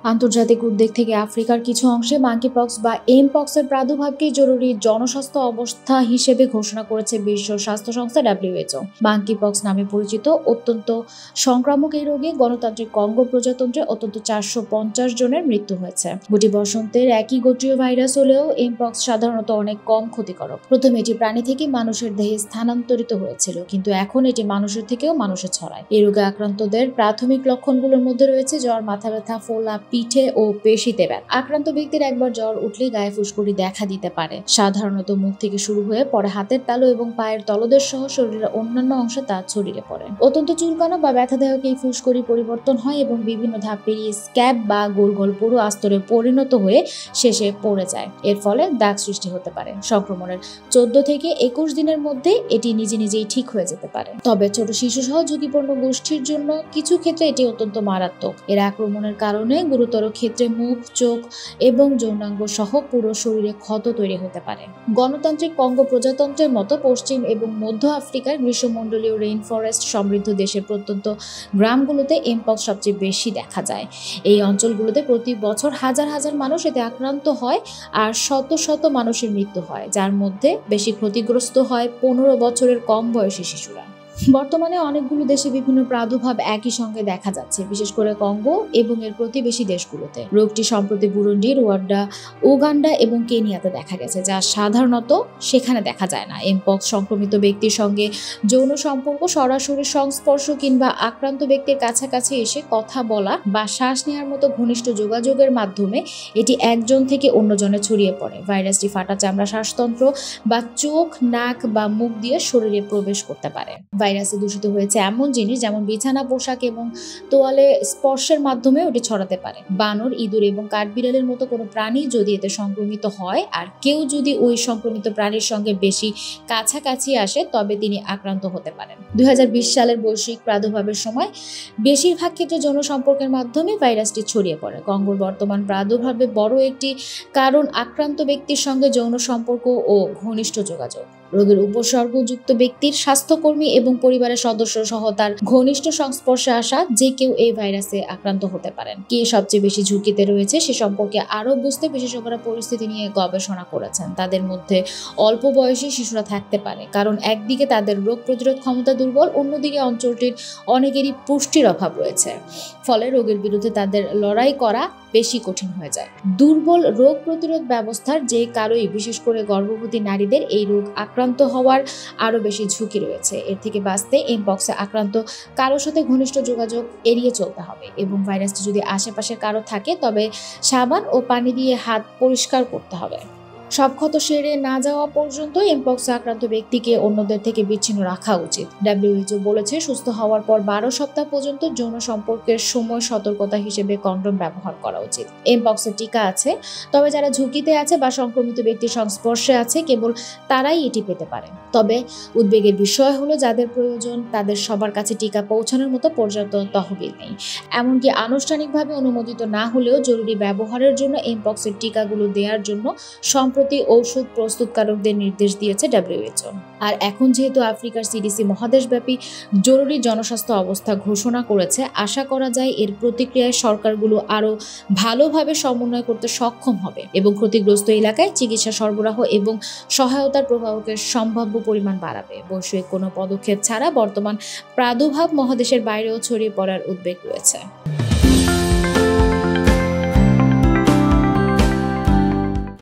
আন্তর্জাতিক উদ্বেগ থেকে আফ্রিকার কিছু অংশে মাঙ্কিপক্স বা এমপক্সের প্রাদুর্ভাবকে জরুরি জনস্বাস্থ্য অবস্থা হিসেবে ঘোষণা করেছে বিশ্ব স্বাস্থ্য সংস্থা WHO। মাঙ্কিপক্স নামে পরিচিত অত্যন্ত সংক্রামক এই রোগে গণতান্ত্রিক কঙ্গো প্রজাতন্ত্রে অত্যন্ত 450 জনের মৃত্যু হয়েছে। গুটি বসন্তের একই গোত্রীয় ভাইরাস হলেও এমপক্স সাধারণত অনেক কম ক্ষতিকারক। প্রথমে এটি প্রাণী থেকে মানুষের দেহে স্থানান্তরিত হয়েছিল, কিন্তু এখন এটি মানুষের থেকেও মানুষে ছড়ায়। এই রোগে আক্রান্তদের প্রাথমিক লক্ষণগুলোর মধ্যে রয়েছে জ্বর, মাথা ব্যথা, ফোলা, পিঠে ও পেশিতে ব্যথা। আক্রান্ত ব্যক্তির একবার জ্বর উঠলে গায়ে ফুসকুড়ি দেখা দিতে পারে, সাধারণত মুখ থেকে শুরু হয়ে পরে হাতের তালু এবং পায়ের তলদেশ সহ শরীরের অন্যান্য অংশে তা ছড়িয়ে পড়ে। অত্যন্ত চুলকানো বা ব্যথাদায়ক এই ফুসকুড়ি পরিবর্তন হয় এবং বিভিন্ন ধাপ পেরিয়ে স্ক্যাব বা গোল গোল পুরু আস্তরে পরিণত হয়ে শেষে পড়ে যায়। এর ফলে দাগ সৃষ্টি হতে পারে। সংক্রমণের 14 থেকে 21 দিনের মধ্যে এটি নিজে নিজেই ঠিক হয়ে যেতে পারে। তবে ছোট শিশু সহ ঝুঁকিপূর্ণ গোষ্ঠীর জন্য কিছু ক্ষেত্রে এটি অত্যন্ত মারাত্মক। এর আক্রমণের কারণে গুরুতর ক্ষেত্রে মুখ, চোখ এবং যৌনাঙ্গ সহ পুরো শরীরে ক্ষত তৈরি হতে পারে। গণতান্ত্রিক কঙ্গো প্রজাতন্ত্রের মতো পশ্চিম এবং মধ্য আফ্রিকার গ্রীষ্মমণ্ডলীয় রেইন ফরেস্ট সমৃদ্ধ দেশের প্রত্যন্ত গ্রামগুলোতে এমপক্স সবচেয়ে বেশি দেখা যায়। এই অঞ্চলগুলোতে প্রতি বছর হাজার হাজার মানুষ এতে আক্রান্ত হয় আর শত শত মানুষের মৃত্যু হয়, যার মধ্যে বেশি ক্ষতিগ্রস্ত হয় 15 বছরের কম বয়সী শিশুরা। বর্তমানে অনেকগুলো দেশে বিভিন্ন প্রাদুর্ভাব একই সঙ্গে দেখা যাচ্ছে, বিশেষ করে কঙ্গো এবং এর প্রতিবেশী দেশগুলোতে। রোগটি সম্প্রতি বুরুন্ডি, রুয়ান্ডা, উগান্ডা এবং কেনিয়াতে দেখা গেছে, যা সাধারণত সেখানে দেখা যায় না। এমপক্স সংক্রমিত ব্যক্তির সঙ্গে যৌন সম্পর্ক, সরাসরি সংস্পর্শ কিংবা আক্রান্ত ব্যক্তির কাছাকাছি এসে কথা বলা বা শ্বাস নেওয়ার মতো ঘনিষ্ঠ যোগাযোগের মাধ্যমে এটি একজন থেকে অন্যজনে ছড়িয়ে পড়ে। ভাইরাসটি ফাটা চামড়া, শ্বাসতন্ত্র বা চোখ, নাক বা মুখ দিয়ে শরীরে প্রবেশ করতে পারে। ভাইরাসে দূষিত হয়েছে এমন জিনিস যেমন বিছানা, পোশাক এবং তোয়ালে স্পর্শের মাধ্যমে ওটি ছড়াতে পারে। বানর, ইঁদুর এবং কাঠবিড়ালের মতো কোনো প্রাণী যদি এতে সংক্রমিত হয় আর কেউ যদি ওই সংক্রমিত প্রাণীর সঙ্গে বেশি কাছাকাছি আসে, তবে তিনি আক্রান্ত হতে পারেন। 2020 সালের বৈশ্বিক প্রাদুর্ভাবের সময় বেশিরভাগ ক্ষেত্রে যৌন সম্পর্কের মাধ্যমে ভাইরাসটি ছড়িয়ে পড়ে। কঙ্গোর বর্তমান প্রাদুর্ভাবে বড় একটি কারণ আক্রান্ত ব্যক্তির সঙ্গে যৌন সম্পর্ক ও ঘনিষ্ঠ যোগাযোগ। রোগের উপসর্গযুক্ত ব্যক্তির স্বাস্থ্যকর্মী এবং পরিবারের সদস্য সহ তার ঘনিষ্ঠ সংস্পর্শে আসা যে কেউ এই ভাইরাসে আক্রান্ত হতে পারেন। কে সবচেয়ে বেশি ঝুঁকিতে রয়েছে সে সম্পর্কে আরও বুঝতে বিশেষজ্ঞরা পরিস্থিতি নিয়ে গবেষণা করেছেন। তাদের মধ্যে অল্প বয়সী শিশুরা থাকতে পারে, কারণ একদিকে তাদের রোগ প্রতিরোধ ক্ষমতা দুর্বল, অন্যদিকে অঞ্চলটির অনেকেরই পুষ্টির অভাব রয়েছে, ফলে রোগের বিরুদ্ধে তাদের লড়াই করা বেশি কঠিন হয়ে যায়। দুর্বল রোগ প্রতিরোধ ব্যবস্থার যে কারোই, বিশেষ করে গর্ভবতী নারীদের এই রোগ আক্রান্ত হওয়ার আরও বেশি ঝুঁকি রয়েছে। এর থেকে বাঁচতে এমপক্সে আক্রান্ত কারোর সাথে ঘনিষ্ঠ যোগাযোগ এড়িয়ে চলতে হবে এবং ভাইরাসটি যদি আশেপাশে কারো থাকে তবে সাবান ও পানি দিয়ে হাত পরিষ্কার করতে হবে। সব ক্ষত সেরে না যাওয়া পর্যন্ত এমপক্সে আক্রান্ত ব্যক্তিকে অন্যদের থেকে বিচ্ছিন্ন রাখা উচিত। WHO বলেছে, সুস্থ হওয়ার পর 12 সপ্তাহ পর্যন্ত যৌন সম্পর্কের সময় সতর্কতা হিসেবে কন্ডোম ব্যবহার করা উচিত। এমপক্সের টিকা আছে, তবে যারা ঝুঁকিতে আছে বা সংক্রমিত ব্যক্তির সংস্পর্শে আছে কেবল তারাই এটি পেতে পারে। তবে উদ্বেগের বিষয় হলো, যাদের প্রয়োজন তাদের সবার কাছে টিকা পৌঁছানোর মতো পর্যাপ্ত তহবিল নেই। এমনকি আনুষ্ঠানিকভাবে অনুমোদিত না হলেও জরুরি ব্যবহারের জন্য এমপক্সের টিকাগুলো দেওয়ার জন্য সম্প্রতি ঔষধ প্রস্তুতকারকদের নির্দেশ দিয়েছে WHO। আর এখন যেহেতু আফ্রিকার CDC মহাদেশব্যাপী জরুরি জনস্বাস্থ্য অবস্থা ঘোষণা করেছে, আশা করা যায় এর প্রতিক্রিয়ায় সরকারগুলো আরও ভালোভাবে সমন্বয় করতে সক্ষম হবে এবং ক্ষতিগ্রস্ত এলাকায় চিকিৎসা সরবরাহ এবং সহায়তার প্রবাহকের সম্ভাব্য পরিমাণ বাড়াবে। বৈশ্বিক কোনো পদক্ষেপ ছাড়া বর্তমান প্রাদুর্ভাব মহাদেশের বাইরেও ছড়িয়ে পড়ার উদ্বেগ রয়েছে।